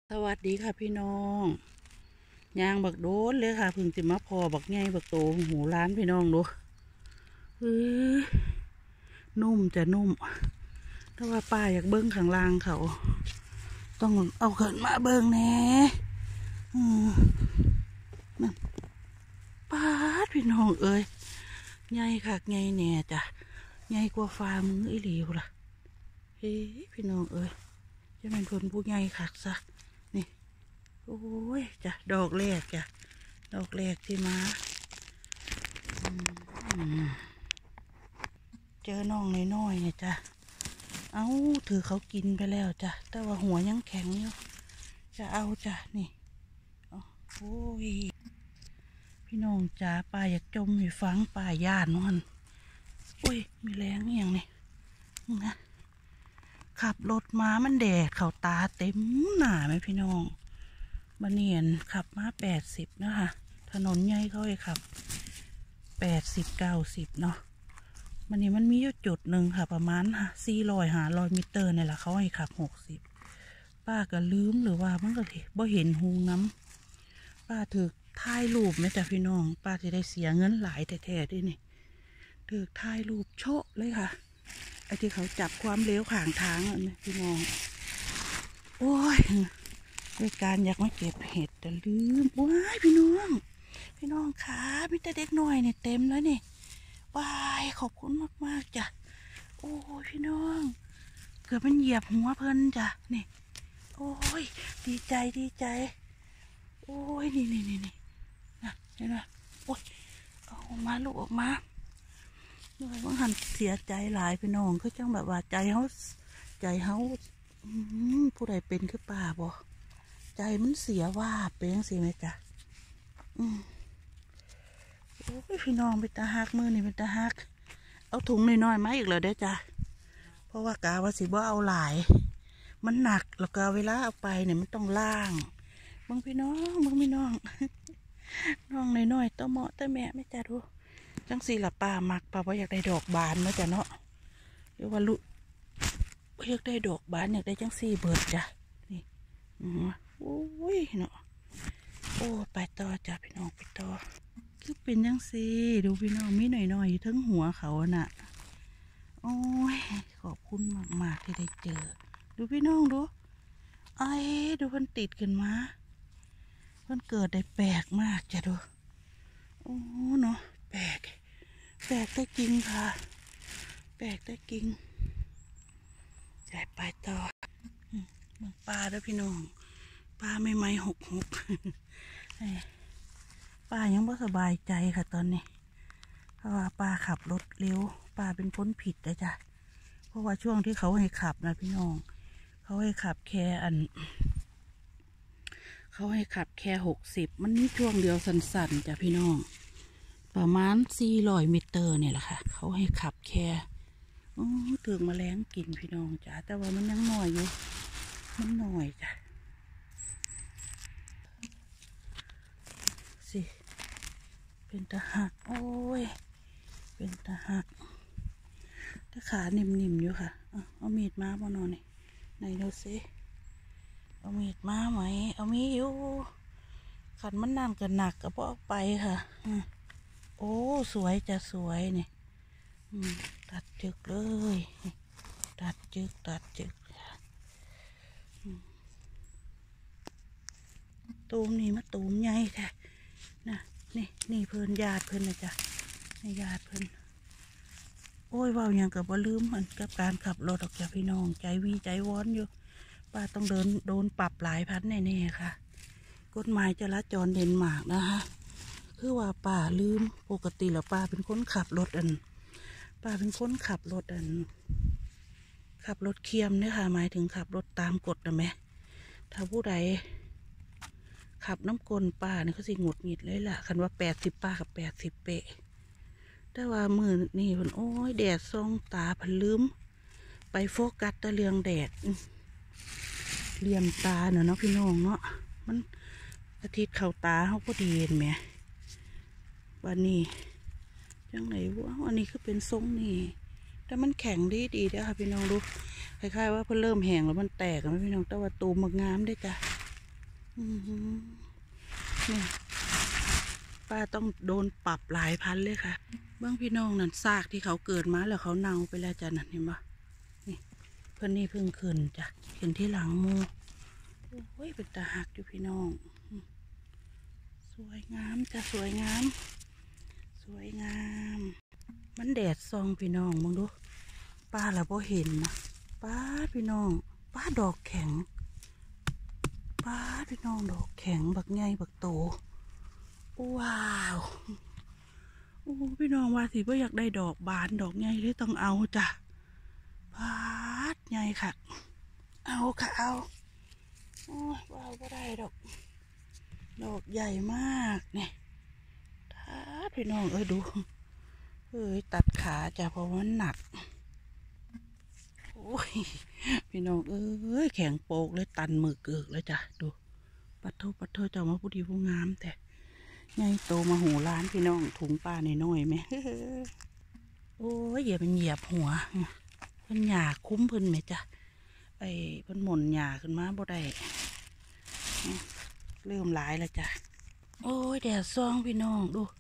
สวัสดีค่ะพี่น้องยางบักโดนเลยค่ะพึ่งสิมาพอบักไงบักโตหูร้านพี่น้องดูนุ่มจะนุ่มถ้าว่าป้าอยากเบิ้งข้างล่างเขาต้องเอาเขินมาเบิ้งแน่นั่นป้าพี่น้องเอ้ยไงค่ะไงแน่จ้ะไงกว่าฟ้ามืออีหลีวล่ะเฮ้พี่น้องเอ้ยจะเป็นคนผู้ไงค่ะซะนี่โอ้ยจ้ะดอกแรกจ้ะดอกแรกที่มาเจอน้องน้อยๆเนี่ยจ้ะเอาถือเขากินไปแล้วจ้ะแต่ว่าหัวยังแข็งอยู่จะเอาจ้ะนี่โอ้ยพี่น้องจ๋าป่าอยากจมอยู่ฟังป่าย่านมันอุ้ยมีแรงอย่างนี้นะขับรถมามันแดดเขาตาเต็มหน้าไหมพี่น้องบันเนียนขับมา80นะคะถนนใหญ่เขาให้ขับ80-90เนาะวันนี้มันมีอยู่จุดหนึ่งค่ะประมาณ400-500 มิเตอร์เนี่ยแหละเขาให้ขับ60ป้าก็ลืมหรือว่ามันก็บ่เห็นหูน้ำป้าถือถ่ายรูปไหมจ้ะพี่น้องป้าจะได้เสียเงินหลายแท้ๆด้วยนี่ถือถ่ายรูปโชะเลยค่ะไอ้ที่เขาจับความเร็วข้างทางอ่ะนี่พี่น้องโอ้ยด้วยการอยากมาเก็บเห็ดแต่ลืมว้ายพี่น้องขามีแต่เด็กน้อยเนี่ยเต็มแล้วนี่ว้ายขอบคุณมากจ้ะโอ้ยพี่น้องเกือบมันเหยียบหัวเพลินจ้ะนี่โอ้ยดีใจโอ้ยนี่นะเห็นไหมโอ้ยออกมาลูกออกมาด้วยบางหันเสียใจหลายพี่น้องคือจังแบบว่าใจเขาผู้ใดเป็นคือป่าบ่ใจมันเสียว่าเป็นสิไหมจ๊ะโอ้ยพี่น้องเป็นตาหักมือนี่เป็นตาหักเอาถุงน้อยๆมาอีกเลยได้จ้ะเพราะว่ากาว่าสิบ่เอาหลายมันหนักแล้วก็เวลาเอาไปเนี่ยมันต้องล่างบางพี่น้องน้องน้อยๆต้เหมาะต้แม่ไม่จ้ะดูจังสีละป่ามักป่าว่าอยากได้ดอกบานนะจ้ะเนาะเรียกว่าอยากได้ดอกบานอยากได้จังสีเบิดจ้ะนี่โอ้ยเนาะโอ้ไปต่อจ้ะพี่น้องไปต่อคือเป็นจังสีดูพี่น้องมีหน่อยๆอยู่ทั้งหัวเขาน่ะโอ้ยขอบคุณมากๆที่ได้เจอดูพี่น้องดูไอ้ดูมันติดขึ้นมามันเกิดได้แปลกมากจ้ะดูโอ้เนาะแปลกได้จริงค่ะแปลกได้จริงใหญ่ไปต่อเมืองปลาด้วยพี่น้องปลาไม่หกป้ายังไม่สบายใจค่ะตอนนี้เพราะว่าป้าขับรถเร็วป้าเป็นคนผิดนะจ๊ะเพราะว่าช่วงที่เขาให้ขับนะพี่น้องเขาให้ขับแค่60มันนี่ช่วงเดียวสั้นๆจ้ะพี่น้องประมาณ400 มิเตอร์เนี่ยแหละค่ะเขาให้ขับแค่ถึงแมลงกินพี่น้องจ้ะแต่ว่ามันยังน้อยอยู่มันน้อยจ้ะสิเป็นตะหักโอ้ยเป็นตะหักถ้าขานิ่มๆอยู่ค่ะเอามีดมาบ่นอนนี่ไหนดูสิเอามีดมาไหมเอามีอยู่ขันมันนั่นก็หนักก็พอเอาไปค่ะโอ้สวยจะสวยนี่ตัดจึกเลยตัดจึกตูมนี่มาตูมใหญ่แท้นะนี่เพิ่นญาติเพิ่นนะจ๊ะนี่ญาติเพิ่นโอ้ยว่าอย่างกับว่าลืมมันกับการขับรถออกจากพี่น้องใจวีใจวอนอยู่ป้าต้องโดนปรับหลายพันแน่ๆค่ะกฎหมายจราจรเดนมาร์กนะคะคือว่าป้าลืมปกติแล้วป้าเป็นคนขับรถขับรถเคียมเนี่ยค่ะหมายถึงขับรถตามกฎนะแม่ถ้าผู้ใดขับน้ำกลป้าเนี่ยเขาสิหงุดหงิดเลยล่ะคันว่า80ป้ากับ80เป๊ะแต่ว่ามือนี่มันโอ้ยแดดส่องตาพันลืมไปโฟกัสตะเลืองแดดเหลี่ยมตาเนาะพี่น้องเนาะมันอาทิตย์เข้าตาเขาก็ดีเห็นไหมวันนี้ยังไงวะวันนี้คือเป็นทรงนี่แต่มันแข็งดีเด้อค่ะพี่น้องดูคล้ายๆว่าเพิ่งเริ่มแห้งแล้วมันแตกนะพี่น้องแต่ว่าตูมงามได้จ้ะเนี่ยป้าต้องโดนปรับหลายพันเลยค่ะเบื้องพี่น้องนั่นซากที่เขาเกิดมาแล้วเขาเน่าไปแล้วจ้ะนั่นเห็นปะนี่เพื่อนนี่เพิ่งขึ้นจ้ะขึ้นที่หลังมูโอ้ยเป็นตาหักอยู่พี่น้องสวยงามจ้ะสวยงามสวยงามมันแดดซองพี่น้องมองดูป้าละบ่เห็นนะป้าพี่น้องป้าดอกแข็งป้าพี่น้องดอกแข็งบักใหญ่บักโตว้าวโอ้พี่น้องว่าสิว่าอยากได้ดอกบานดอกใหญ่เลยต้องเอาจ้ะพาดใหญ่ค่ะเอาค่ะเอาโอ้ยว้าวก็ได้ดอกใหญ่มากเนี่ยถ้าพี่น้องดูตัดขาจ้ะเพราะว่าหนักโอ้ยพี่น้องแข็งโปกเลยตันมือเกิกเลยจ้ะดูปัดโทเจ้ามาผู้ดีผู้งามแต่ไงโตมาหูร้านพี่น้องถุงปลาในน้อยไหมโอ้ยอย่าเป็นเหยียบหัวเพิ่นหยาคุ้มเพิ่นไหมจ้ะเพิ่นหม่นหยาขึ้นมาบ่ได้เริ่มหลายแล้วจ้ะโอ้ยแดดซองพี่น้องดู